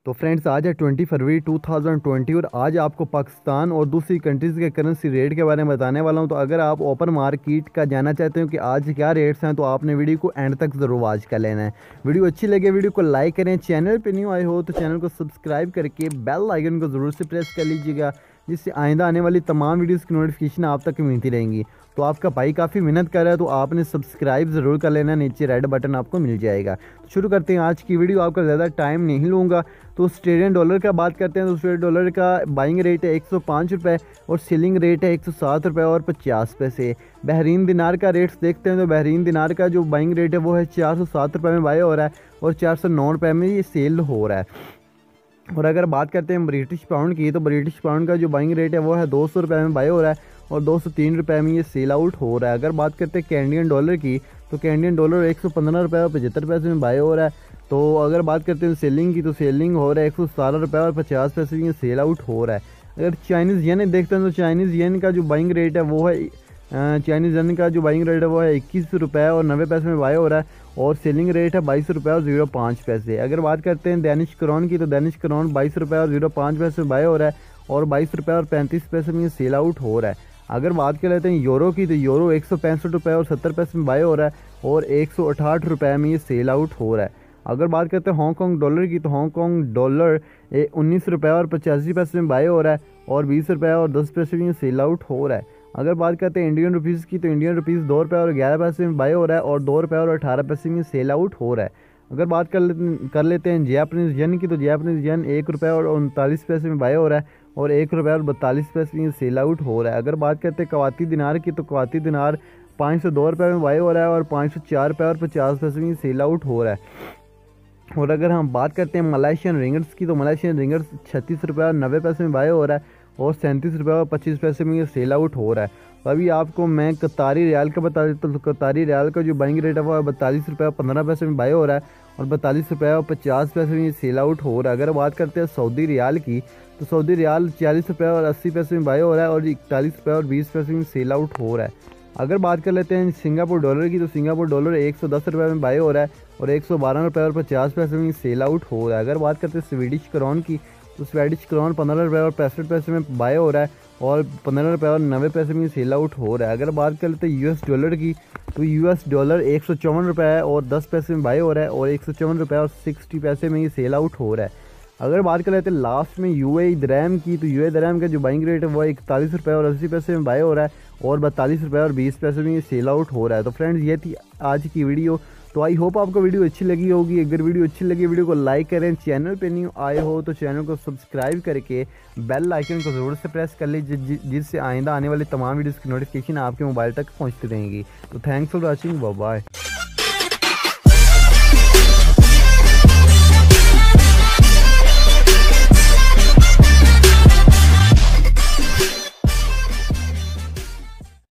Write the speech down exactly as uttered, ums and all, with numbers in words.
तो फ्रेंड्स आज है twenty February two thousand twenty और आज आपको पाकिस्तान और दूसरी कंट्रीज़ के करेंसी रेट के बारे में बताने वाला हूं। तो अगर आप ओपन मार्केट का जानना चाहते हो कि आज क्या रेट्स हैं तो आपने वीडियो को एंड तक ज़रूर वॉच कर लेना है। वीडियो अच्छी लगे वीडियो को लाइक करें, चैनल पे न्यू आए हो तो चैनल को सब्सक्राइब करके बेल आइकन को ज़रूर से प्रेस कर लीजिएगा, जिससे आइंदा आने वाली तमाम वीडियोज़ की नोटिफिकेशन आप तक मिलती रहेंगी। तो आपका भाई काफ़ी मेहनत कर रहा है तो आपने सब्सक्राइब ज़रूर कर लेना, नीचे रेड बटन आपको मिल जाएगा। तो शुरू करते हैं आज की वीडियो, आपका ज़्यादा टाइम नहीं लूँगा। तो ऑस्ट्रेलियन डॉलर का बात करते हैं तो ऑस्ट्रेलियन डॉलर का बाइंग रेट है एक सौ पाँच रुपये और सेलिंग रेट है एक सौ सात रुपये और पचास पैसे। बहरीन दिनार का रेट्स देखते हैं तो बहरीन दिनार का जो बाइंग रेट है वो है चार सौ सात रुपये में बाय हो रहा है और चार सौ नौ रुपये में ये सेल हो रहा है। और अगर बात करते हैं ब्रिटिश पाउंड की तो ब्रिटिश पाउंड का जो बाइंग रेट है वो है दो सौ रुपये में बाय हो रहा है और दो सौ तीन रुपये में ये सेल आउट हो रहा है। अगर बात करते हैं कैनेडियन डॉलर की तो कैनेडियन डॉलर एक सौ पंद्रह रुपये और पचहत्तर पैसे में बाय हो रहा है। तो अगर बात करते हैं सेलिंग की तो सेलिंग हो रहा है एक सौ सतारह रुपये और पचास पैसे में ये सेल आउट हो रहा है। अगर चाइनीज़ येन देखते हैं तो चाइनीज़ येन का जो बाइंग रेट है वो है चाइनीज़ येन का जो बाइंग रेट है वो है इक्कीस रुपये और नब्बे पैसे में बाय हो रहा है और सेलिंग रेट है बाईस रुपये और जीरो पाँच पैसे। अगर बात करते हैं दैनिश करोन की तो दैनिश करोन बाईस रुपये और जीरो पाँच पैसे में बाय हो रहा है और बाईस रुपये और पैंतीस पैसे में ये सेल आउट हो रहा है। अगर बात कर लेते हैं यूरो की तो यूरो एक सौ पैंसठ रुपये और सत्तर पैसे में बाय हो रहा है और एक सौ अठाठ रुपये में ये सेल आउट हो रहा है। अगर बात करते हैं हांगकॉन्ग डॉलर की तो हांगकॉन्ग डॉलर उन्नीस रुपये और पचासी पैसे में बाय हो रहा है और बीस रुपये और दस पैसे में ये सेल आउट हो रहा है। अगर बात करते हैं इंडियन रुपीज़ की तो इंडियन रुपीज़ दो रुपये और ग्यारह पैसे में बाय हो रहा है और दो रुपये और अठारह पैसे में सेल आउट हो रहा है। अगर बात कर लेते कर लेते हैं जापानीज़ येन की तो जापानीज़ येन एक रुपये और उनतालीस पैसे में बाय हो रहा है और एक रुपये और बतालीस पैसे में सेल आउट हो रहा है। अगर बात करते हैं कवाती दिनार की तो कवाती दिनार पाँच सौ दो रुपये में बाय हो रहा है और पाँच सौ चार रुपये और पचास पैसे में सेल आउट हो रहा है। और अगर हम बात करते हैं मलेशियन रिंगर्स की तो मलेशियन रिंगर्स छत्तीस रुपये और नब्बे पैसे में बाय हो रहा है और सैंतीस रुपये और पच्चीस पैसे में ये सेल आउट हो रहा है। तो अभी आपको मैं कतारी रियाल का बता देता हूँ। तो कतारी रियाल का जो बाइंग रेट है वो बतालीस रुपये और पंद्रह पैसे में बाय हो रहा है और बतालीस रुपये और पचास पैसे में ये सेल आउट हो रहा है। अगर बात करते हैं सऊदी रियाल की तो सऊदी रियाल चालीस रुपये और अस्सी पैसे में बाय हो रहा है और इकतालीस रुपये और बीस पैसे में सेल आउट हो रहा है। अगर बात कर लेते हैं सिंगापुर डॉलर की तो सिंगापुर डॉलर एक सौ दस रुपये में बाय हो रहा है और एक सौ बारह रुपये और पचास पैसे में सेल आउट हो रहा है। अगर बात करते हैं स्वीडिश क्रॉन की तो स्वीडिश क्रॉन पंद्रह रुपये और पैंसठ पैसे में बाय हो रहा है और पंद्रह रुपये और नब्बे पैसे में सेल आउट हो रहा है। अगर बात कर लेते हैं यूएस डॉलर की तो यूएस डॉलर एक सौ चौवन रुपये और दस पैसे में बाय हो रहा है और एक सौ चौवन रुपये और सिक्सटी पैसे में ये सेल आउट हो रहा है। अगर बात कर लेते हैं लास्ट में यूएई दिरहम की तो यूएई दिरहम का जो बाइंग रेट है वो इकतालीस रुपये और अस्सी पैसे में बाय हो रहा है और बतालीस रुपये और बीस पैसे में ये सेल आउट हो रहा है। तो फ्रेंड्स ये थी आज की वीडियो। तो आई होप आपको वीडियो अच्छी लगी होगी। अगर वीडियो अच्छी लगी वीडियो को लाइक करें, चैनल पे न्यू आए हो तो चैनल को सब्सक्राइब करके बेल आइकन को ज़रूर से प्रेस कर लीजिए, जिससे आइंदा आने वाली तमाम वीडियोज़ की नोटिफिकेशन आपके मोबाइल तक पहुंचती रहेंगी। तो thanks for watching, bye bye.